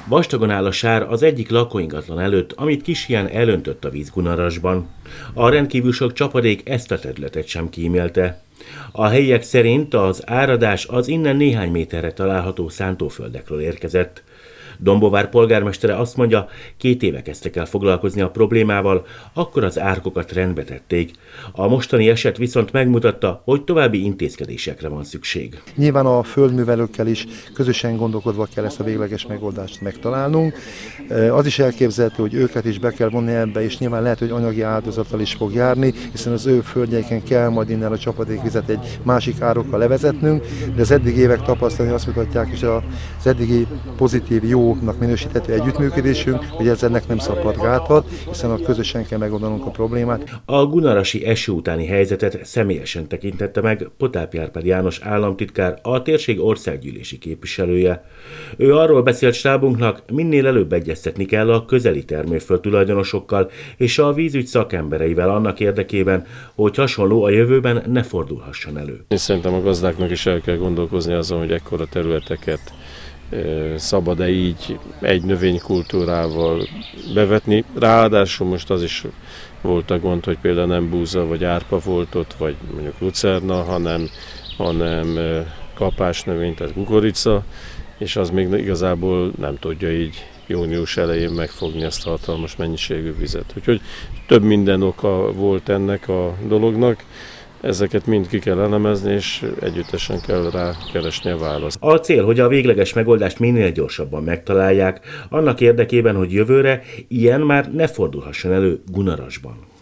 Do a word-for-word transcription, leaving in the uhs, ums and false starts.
Vastagon áll a sár az egyik lakóingatlan előtt, amit Kisján elöntött a víz Gunarasban. A rendkívül sok csapadék ezt a területet sem kímélte. A helyiek szerint az áradás az innen néhány méterre található szántóföldekről érkezett. Dombóvár polgármestere azt mondja, két éve kezdtek el foglalkozni a problémával, akkor az árkokat rendbe tették. A mostani eset viszont megmutatta, hogy további intézkedésekre van szükség. Nyilván a földművelőkkel is közösen gondolkodva kell ezt a végleges megoldást megtalálnunk. Az is elképzelhető, hogy őket is be kell vonni ebbe, és nyilván lehet, hogy anyagi áldozattal is fog járni, hiszen az ő földjeiken kell majd innen a csapadékvizet egy másik árokkal levezetnünk, de az eddigi évek tapasztalni azt mutatják, és az eddigi pozitív, jónak minősíthető együttműködésünk, hogy ez ennek nem szabad gátat, hiszen ott közösen kell megoldanunk a problémát. A gunarasi eső utáni helyzetet személyesen tekintette meg Potápi Árpád János államtitkár, a térség országgyűlési képviselője. Ő arról beszélt stábunknak, minél előbb egyeztetni kell a közeli termőföld tulajdonosokkal és a vízügy szakembereivel annak érdekében, hogy hasonló a jövőben ne fordulhasson elő. Én szerintem a gazdáknak is el kell gondolkozni azon, hogy ekkora területeket szabad-e így egy növénykultúrával bevetni. Ráadásul most az is volt a gond, hogy például nem búza vagy árpa volt ott, vagy mondjuk lucerna, hanem, hanem kapásnövény, tehát kukorica, és az még igazából nem tudja így június elején megfogni ezt a hatalmas mennyiségű vizet. Úgyhogy több minden oka volt ennek a dolognak. Ezeket mind ki kell elemezni, és együttesen kell rá keresni a választ. A cél, hogy a végleges megoldást minél gyorsabban megtalálják, annak érdekében, hogy jövőre ilyen már ne fordulhasson elő Gunarasban.